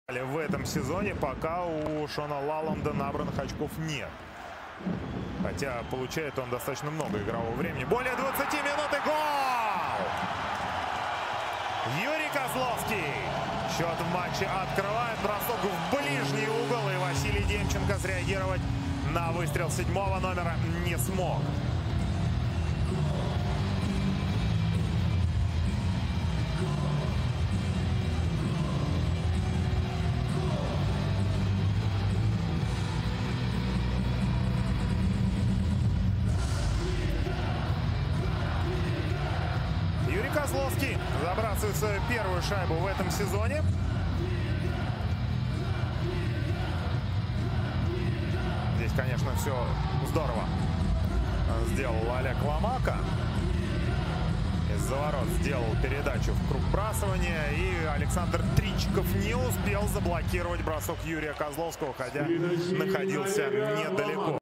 В этом сезоне пока у Шона Лаланда набранных очков нет. Хотя получает он достаточно много игрового времени. Более 20 минут и гол! Юрий Козловский счет в матче открывает. Бросок в ближний угол. И Василий Демченко среагировать на выстрел 7-го номера не смог. Юрий Козловский забрасывает свою первую шайбу в этом сезоне. Здесь, конечно, все здорово сделал Олег Ломака. Из-за ворот сделал передачу в круг брасывания. И Александр Тричиков не успел заблокировать бросок Юрия Козловского, хотя находился недалеко.